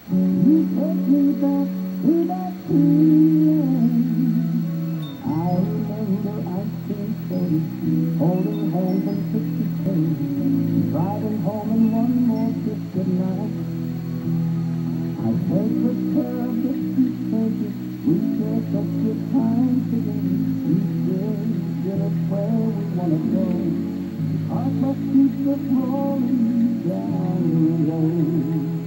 You take me back to that feeling. I remember ice cream cones, holding hands and picture frames, driving home in one more kiss goodnight. I take good care of the suitcases, we share such good times together. You still get us where we wanna go. Our bus keeps us rolling down the road.